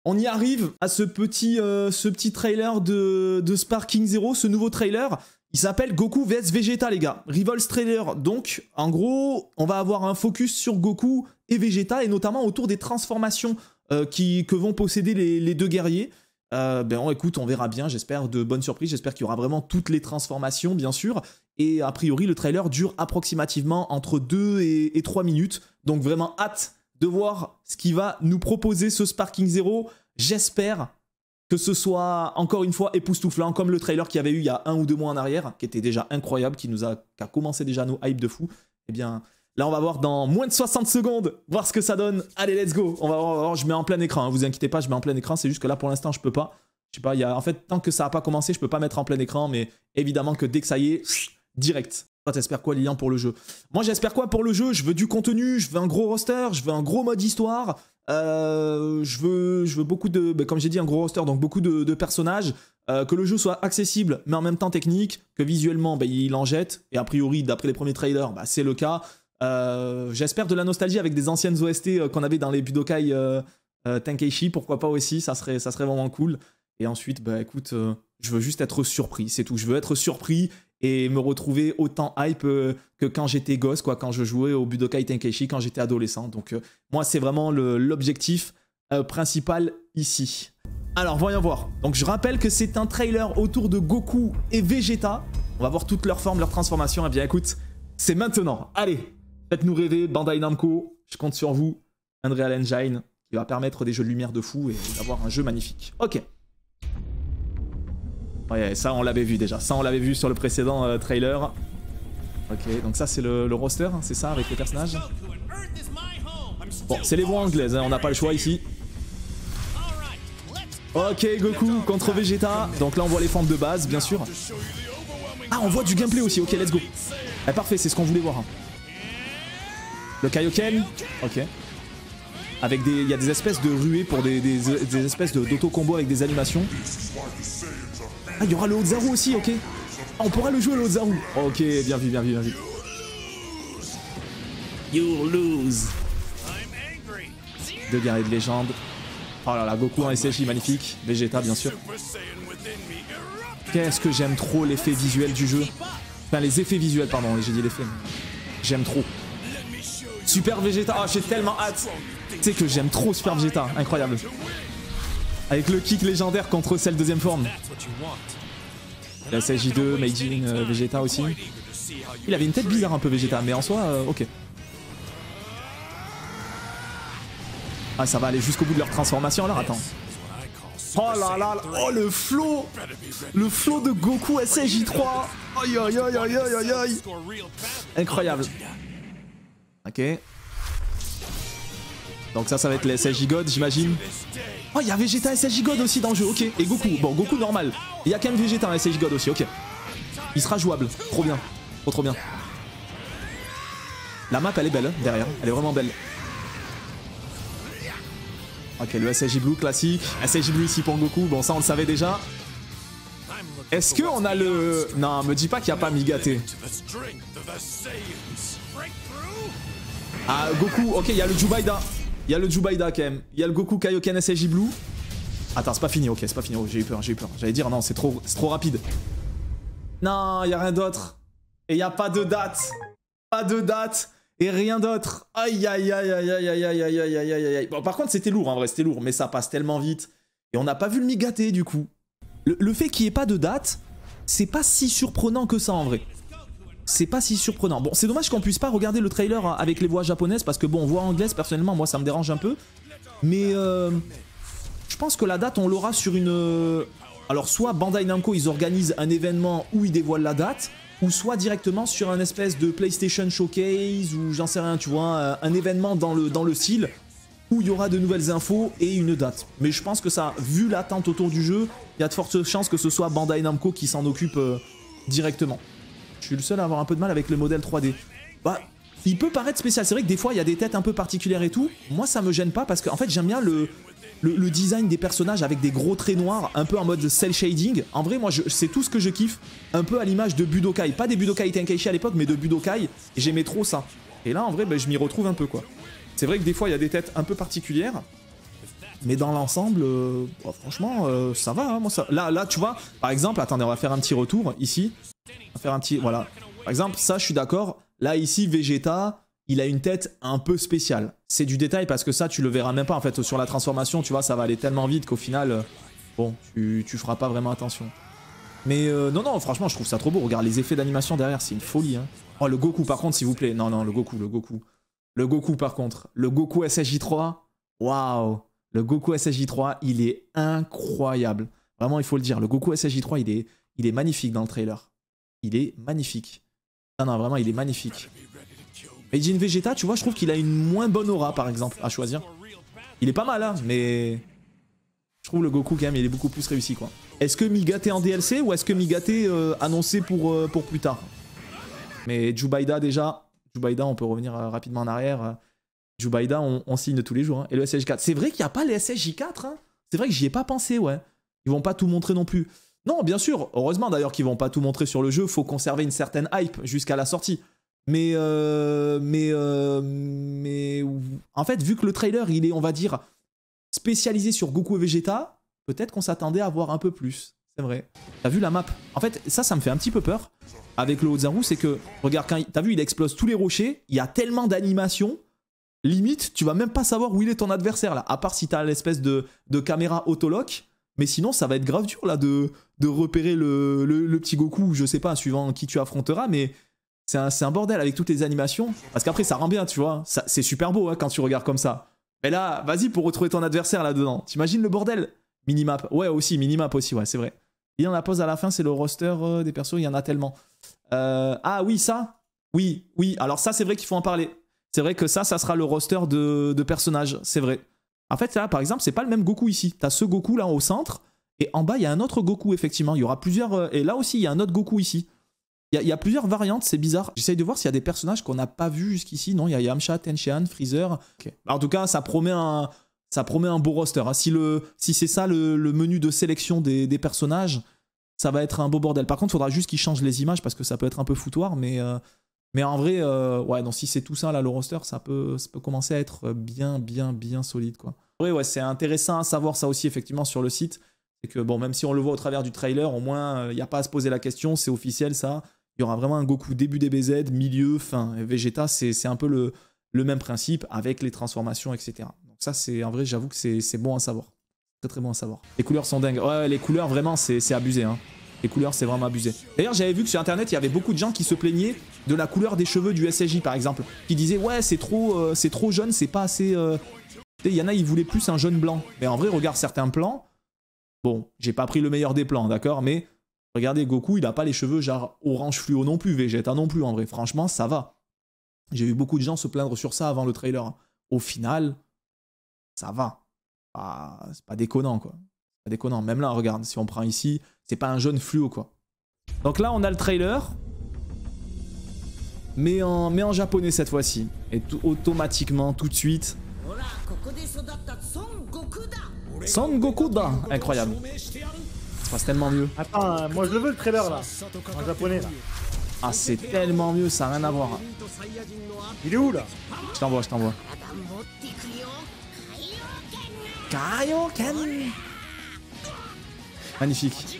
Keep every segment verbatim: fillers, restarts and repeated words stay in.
On y arrive à ce petit, euh, ce petit trailer de, de Sparking Zero, ce nouveau trailer. Il s'appelle Goku vs Vegeta, les gars. Rivals trailer. Donc, en gros, on va avoir un focus sur Goku et Vegeta, et notamment autour des transformations euh, qui, que vont posséder les, les deux guerriers. Euh, ben, écoute, on verra bien. J'espère de bonnes surprises. J'espère qu'il y aura vraiment toutes les transformations, bien sûr. Et a priori, le trailer dure approximativement entre deux et, et trois minutes. Donc, vraiment hâte de voir ce qui va nous proposer ce Sparking Zero. J'espère que ce soit encore une fois époustouflant, comme le trailer qu'il y avait eu il y a un ou deux mois en arrière, qui était déjà incroyable, qui nous a, qui a commencé déjà à nous hype de fou. Eh bien, là, on va voir dans moins de soixante secondes, voir ce que ça donne. Allez, let's go. On va voir, on va voir. Je mets en plein écran, hein, vous inquiétez pas, je mets en plein écran. C'est juste que là, pour l'instant, je peux pas. Je sais pas, il y a, en fait, tant que ça n'a pas commencé, je peux pas mettre en plein écran, mais évidemment que dès que ça y est, direct. Toi, t'espères quoi, Lilian, pour le jeu? Moi, j'espère quoi pour le jeu? Je veux du contenu, je veux un gros roster, je veux un gros mode histoire, euh, je, veux, je veux beaucoup de... Bah, comme j'ai dit, un gros roster, donc beaucoup de, de personnages, euh, que le jeu soit accessible, mais en même temps technique, que visuellement, bah, il en jette, et a priori, d'après les premiers trailers, bah, c'est le cas. Euh, j'espère de la nostalgie avec des anciennes O S T euh, qu'on avait dans les Budokai euh, euh, Tenkaichi, pourquoi pas aussi, ça serait, ça serait vraiment cool. Et ensuite, bah écoute, euh, je veux juste être surpris, c'est tout. Je veux être surpris et me retrouver autant hype euh, que quand j'étais gosse, quoi, quand je jouais au Budokai Tenkaichi, quand j'étais adolescent. Donc euh, moi, c'est vraiment l'objectif euh, principal ici. Alors, voyons voir. Donc je rappelle que c'est un trailer autour de Goku et Vegeta. On va voir toutes leurs formes, leurs transformations. Eh bien écoute, c'est maintenant. Allez, faites-nous rêver, Bandai Namco. Je compte sur vous. Unreal Engine, qui va permettre des jeux de lumière de fou et d'avoir un jeu magnifique. Ok. Ouais, ça on l'avait vu déjà, ça on l'avait vu sur le précédent euh, trailer. Ok, donc ça c'est le, le roster, hein, c'est ça, avec les personnages. Bon, c'est les voix anglaises, hein, on n'a pas le choix ici. Ok, Goku contre Vegeta, donc là on voit les formes de base, bien sûr. Ah, on voit du gameplay aussi, ok, let's go. Eh, parfait, c'est ce qu'on voulait voir. Hein. Le Kaioken, ok. Avec des, il y a des espèces de ruées pour des, des, des espèces d'auto-combos avec des animations. Ah, il y aura le Ozaru aussi, ok. Ah, on pourra le jouer le Ozaru. Ok, bien vu, bien vu, bien vu. You lose. Deux guerriers de légende. Oh là là, Goku en S S J, magnifique. Vegeta, bien sûr. Qu'est-ce que j'aime trop l'effet visuel du jeu. Enfin, les effets visuels, pardon, j'ai dit l'effet. J'aime trop. Super Vegeta, oh, j'ai tellement hâte. Tu sais que j'aime trop Super Vegeta, incroyable. Avec le kick légendaire contre celle deuxième forme. La S S J deux, Meijin, euh, Vegeta aussi. Il avait une tête bizarre un peu Vegeta, mais en soi, euh, ok. Ah, ça va aller jusqu'au bout de leur transformation, alors attends. Oh là là, là. Oh le flow. Le flow de Goku S S J trois. Aïe aïe aïe aïe aïe aïe. Incroyable. Ok. Donc ça, ça va être les S S J God, j'imagine. Oh, il y a Vegeta S S J God aussi dans le jeu, ok. Et Goku, bon, Goku normal. Il y a quand même Vegeta en S S J God aussi, ok. Il sera jouable, trop bien. Trop trop bien. La map, elle est belle, hein, derrière. Elle est vraiment belle. Ok, le S S J Blue classique. S S J Blue ici pour Goku, bon, ça on le savait déjà. Est-ce qu'on a le... Non, me dis pas qu'il n'y a pas Migate. Ah, Goku, ok, il y a le Jubaida. Il y a le Jubaida quand même. Il y a le Goku Kaioken S S J Blue. Attends, c'est pas fini, ok, c'est pas fini. Oh, j'ai eu peur, j'ai eu peur. J'allais dire, non, c'est trop, c'est trop rapide. Non, il y a rien d'autre. Et il n'y a pas de date. Pas de date. Et rien d'autre. Aïe, aïe, aïe, aïe, aïe, aïe, aïe, aïe, aïe, aïe, aïe, aïe. Bon, par contre, c'était lourd, en vrai, c'était lourd. Mais ça passe tellement vite. Et on n'a pas vu le Migate, du coup. Le, le fait qu'il n'y ait pas de date, c'est pas si surprenant que ça, en vrai. C'est pas si surprenant. Bon, c'est dommage qu'on puisse pas regarder le trailer avec les voix japonaises parce que bon, voix anglaise, personnellement, moi, ça me dérange un peu. Mais euh, je pense que la date, on l'aura sur une... Alors, soit Bandai Namco, ils organisent un événement où ils dévoilent la date, ou soit directement sur un espèce de PlayStation Showcase, ou j'en sais rien, tu vois, un événement dans le, dans le style, où il y aura de nouvelles infos et une date. Mais je pense que ça, vu l'attente autour du jeu, il y a de fortes chances que ce soit Bandai Namco qui s'en occupe euh, directement. Je suis le seul à avoir un peu de mal avec le modèle trois D. Bah, il peut paraître spécial. C'est vrai que des fois, il y a des têtes un peu particulières et tout. Moi, ça me gêne pas parce qu'en fait, j'aime bien le, le, le design des personnages avec des gros traits noirs, un peu en mode cel shading. En vrai, moi, c'est tout ce que je kiffe. Un peu à l'image de Budokai. Pas des Budokai Tenkaichi à l'époque, mais de Budokai. Et j'aimais trop ça. Et là, en vrai, bah, je m'y retrouve un peu, quoi. C'est vrai que des fois, il y a des têtes un peu particulières. Mais dans l'ensemble, euh, bah, franchement, euh, ça va. Hein, moi, ça... Là, là, tu vois, par exemple, attendez, on va faire un petit retour ici. On va faire un petit... Voilà. Par exemple, ça, je suis d'accord. Là, ici, Vegeta, il a une tête un peu spéciale. C'est du détail parce que ça, tu le verras même pas. En fait, sur la transformation, tu vois, ça va aller tellement vite qu'au final, euh, bon, tu, tu feras pas vraiment attention. Mais euh, non, non, franchement, je trouve ça trop beau. Regarde, les effets d'animation derrière, c'est une folie. Hein. Oh, le Goku, par contre, s'il vous plaît. Non, non, le Goku, le Goku. Le Goku, par contre. Le Goku S S J trois. Waouh. Le Goku S S J trois, il est incroyable. Vraiment, il faut le dire. Le Goku S S J trois, il est, il est magnifique dans le trailer. Il est magnifique. Non, non, vraiment, il est magnifique. Majin Vegeta, tu vois, je trouve qu'il a une moins bonne aura, par exemple, à choisir. Il est pas mal, hein, mais... Je trouve le Goku, quand même, il est beaucoup plus réussi, quoi. Est-ce que Migate en D L C ou est-ce que Migate euh, annoncé pour, euh, pour plus tard? Mais Jubaida, déjà... Jubaida, on peut revenir euh, rapidement en arrière. Jubaida, on, on signe tous les jours. Hein. Et le S S J quatre. C'est vrai qu'il n'y a pas le S S J quatre. Hein. C'est vrai que j'y ai pas pensé, ouais. Ils vont pas tout montrer non plus. Non, bien sûr. Heureusement, d'ailleurs, qu'ils vont pas tout montrer sur le jeu. Faut conserver une certaine hype jusqu'à la sortie. Mais... Euh, mais... Euh, mais... En fait, vu que le trailer, il est, on va dire, spécialisé sur Goku et Vegeta, peut-être qu'on s'attendait à voir un peu plus. C'est vrai. T'as vu la map? En fait, ça, ça me fait un petit peu peur. Avec le Ozaru, c'est que, regarde, quand t'as vu, il explose tous les rochers, il y a tellement d'animations, limite, tu vas même pas savoir où il est ton adversaire, là, à part si t'as l'espèce de, de caméra autolock, mais sinon, ça va être grave dur, là, de, de repérer le, le, le petit Goku, je sais pas, suivant qui tu affronteras, mais c'est un, c'est un bordel avec toutes les animations, parce qu'après, ça rend bien, tu vois, c'est super beau, hein, quand tu regardes comme ça. Mais là, vas-y, pour retrouver ton adversaire, là-dedans, t'imagines le bordel? Minimap, ouais, aussi, minimap aussi, ouais, c'est vrai. Il y en a pause à la fin, c'est le roster euh, des persos, il y en a tellement. Euh, ah oui, ça Oui, oui. Alors ça, c'est vrai qu'il faut en parler. C'est vrai que ça, ça sera le roster de, de personnages, c'est vrai. En fait, là, par exemple, c'est pas le même Goku ici. T'as ce Goku là au centre, et en bas, il y a un autre Goku, effectivement. Il y aura plusieurs... Euh, et là aussi, il y a un autre Goku ici. Il y, y a plusieurs variantes, c'est bizarre. J'essaye de voir s'il y a des personnages qu'on n'a pas vus jusqu'ici. Non, il y a Yamcha, Tenshinhan, Freezer. Okay. En tout cas, ça promet un... Ça promet un beau roster. Hein. Si, le, si c'est ça le, le menu de sélection des, des personnages, ça va être un beau bordel. Par contre, il faudra juste qu'ils changent les images parce que ça peut être un peu foutoir. Mais, euh, mais en vrai, euh, ouais, non, si c'est tout ça, là, le roster, ça peut, ça peut commencer à être bien, bien, bien solide, quoi. En vrai, ouais, c'est intéressant à savoir ça aussi, effectivement, sur le site. C'est que, bon, même si on le voit au travers du trailer, au moins, il n'y a pas à se poser la question. C'est officiel, ça. Il y aura vraiment un Goku début D B Z, milieu, fin. Et Vegeta, c'est un peu le, le même principe avec les transformations, et cetera. Donc ça, c'est en vrai, j'avoue que c'est bon à savoir. Très très bon à savoir. Les couleurs sont dingues. Ouais, les couleurs, vraiment, c'est abusé. Hein. Les couleurs, c'est vraiment abusé. D'ailleurs, j'avais vu que sur Internet, il y avait beaucoup de gens qui se plaignaient de la couleur des cheveux du S S J, par exemple. Qui disaient, ouais, c'est trop, euh, c'est trop jaune, c'est pas assez... Euh... Il y en a, ils voulaient plus un jaune blanc. Mais en vrai, regarde certains plans. Bon, j'ai pas pris le meilleur des plans, d'accord, mais regardez, Goku, il a pas les cheveux genre orange fluo non plus, Vegeta non plus, en vrai. Franchement, ça va. J'ai vu beaucoup de gens se plaindre sur ça avant le trailer. Au final, ça va. Ah, c'est pas déconnant, quoi. C'est pas déconnant. Même là, regarde, si on prend ici, c'est pas un jaune fluo, quoi. Donc là, on a le trailer, mais en, mais en japonais cette fois-ci. Et tout, automatiquement, tout de suite... Son Goku da. Incroyable. Ça passe tellement mieux. Attends, moi je le veux le trailer, là. En japonais, là. Ah, c'est tellement mieux, ça n'a rien à voir. Il est où, là? Je t'envoie, je t'envoie. Kaioken. Magnifique.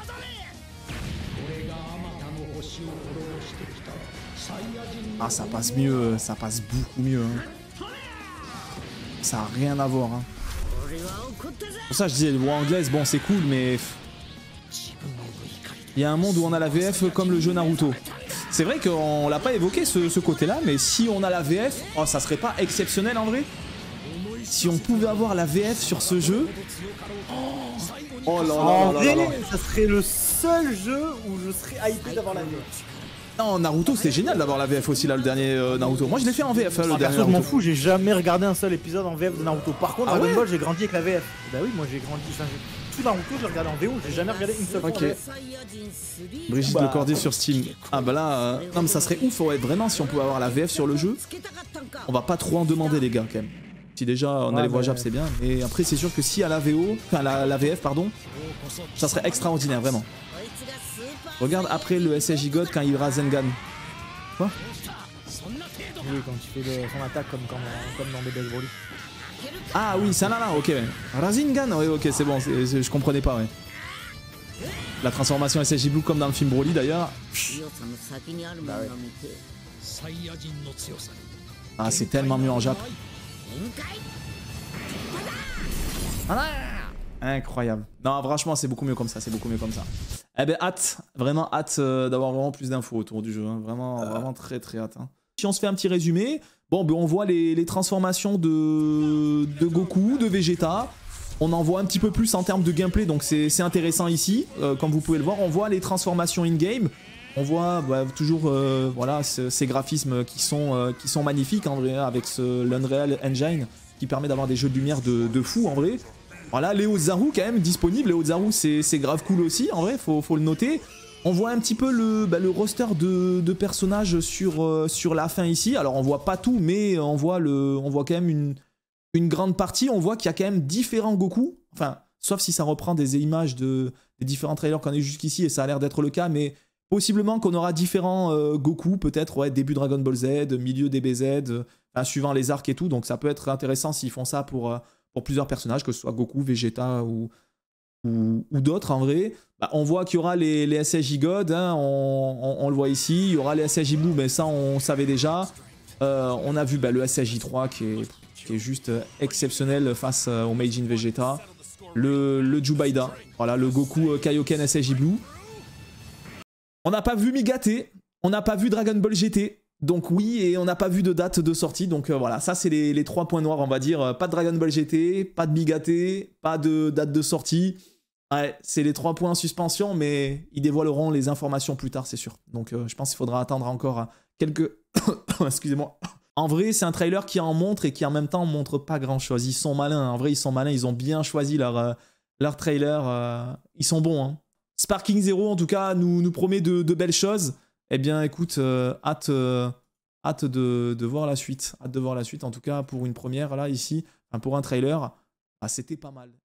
Ah, ça passe mieux, ça passe beaucoup mieux. Hein. Ça n'a rien à voir. Hein. Pour ça, je disais, le voix anglaise, bon, c'est cool, mais... Il y a un monde où on a la V F comme le jeu Naruto. C'est vrai qu'on l'a pas évoqué, ce, ce côté-là, mais si on a la V F, oh, ça serait pas exceptionnel, en vrai? Si on pouvait avoir la V F sur ce jeu... Oh là là en là vrai, là là. Ça serait le seul jeu où je serais hypé d'avoir la V F. Non, Naruto, c'était génial d'avoir la V F aussi, là, le dernier euh, Naruto. Moi, je l'ai fait en V F, hein, le ah, dernier perso, je m'en Naruto. fous, j'ai jamais regardé un seul épisode en V F de Naruto. Par contre, Ah Dragon ouais Ball, j'ai grandi avec la V F. Bah oui, moi j'ai grandi... Enfin, tout Naruto, je l'ai regardé en V O, j'ai jamais regardé une seule fois Ok. en V F. Brigitte Bah, Lecordier sur Steam. Ah bah là... Euh... Non, mais ça serait ouf, ouais, vraiment, si on pouvait avoir la V F sur le jeu. On va pas trop en demander, les gars, quand même. Si déjà, on ouais, a les voix mais... Jap, c'est bien. Et après, c'est sûr que si à la V O... Enfin, la, la V F, pardon, ça serait extraordinaire, vraiment. Regarde après le S S J God quand il Rasengan. Quoi? Oui, quand tu fais le, son attaque comme, comme, comme dans Bebel Broly. Ah oui, ça là là, ok. Rasengan, oui, ok, c'est bon, je comprenais pas, ouais. La transformation S S J Blue comme dans le film Broly d'ailleurs. Bah ouais. Ah, c'est tellement mieux en Jap. Incroyable. Non, franchement, c'est beaucoup mieux comme ça, c'est beaucoup mieux comme ça. Eh ben, hâte, vraiment hâte euh, d'avoir vraiment plus d'infos autour du jeu. Hein. Vraiment, euh... vraiment très très hâte. Hein. Si on se fait un petit résumé, bon, ben, on voit les, les transformations de, de Goku, de Vegeta. On en voit un petit peu plus en termes de gameplay, donc c'est intéressant ici. Euh, comme vous pouvez le voir, on voit les transformations in-game. On voit bah, toujours euh, voilà, ce, ces graphismes qui sont, euh, qui sont magnifiques en vrai, avec l'Unreal Engine qui permet d'avoir des jeux de lumière de, de fou en vrai. Voilà, Léo Zaru quand même disponible. Léo Zaru c'est grave cool aussi en vrai, faut, faut le noter. On voit un petit peu le, bah, le roster de, de personnages sur, euh, sur la fin ici. Alors on voit pas tout, mais on voit, le, on voit quand même une, une grande partie. On voit qu'il y a quand même différents Goku. Enfin, sauf si ça reprend des images de, des différents trailers qu'on a eu jusqu'ici et ça a l'air d'être le cas, mais possiblement qu'on aura différents euh, Goku, peut-être, ouais, début Dragon Ball Z, milieu D B Z, euh, enfin, suivant les arcs et tout. Donc ça peut être intéressant s'ils font ça pour, euh, pour plusieurs personnages, que ce soit Goku, Vegeta ou, ou, ou d'autres en vrai. Bah, on voit qu'il y aura les, les S S J God, hein, on, on, on le voit ici. Il y aura les S S J Blue, mais ça on savait déjà. Euh, on a vu bah, le S S J trois qui est, qui est juste exceptionnel face au Meijin Vegeta. Le, le Jubaida, voilà, le Goku euh, Kaioken S S J Blue. On n'a pas vu Migate, on n'a pas vu Dragon Ball G T, donc oui, et on n'a pas vu de date de sortie, donc euh, voilà, ça c'est les, les trois points noirs, on va dire. Pas de Dragon Ball G T, pas de Migate, pas de date de sortie. Ouais, c'est les trois points en suspension, mais ils dévoileront les informations plus tard, c'est sûr. Donc euh, je pense qu'il faudra attendre encore quelques... Excusez-moi. En vrai, c'est un trailer qui en montre et qui en même temps montre pas grand-chose. Ils sont malins, en vrai, ils sont malins, ils ont bien choisi leur, euh, leur trailer. Euh, ils sont bons, hein. Sparking Zero, en tout cas, nous, nous promet de, de belles choses. Eh bien, écoute, euh, hâte, euh, hâte de, de voir la suite. Hâte de voir la suite, en tout cas, pour une première, là, ici, enfin, pour un trailer, ah, c'était pas mal.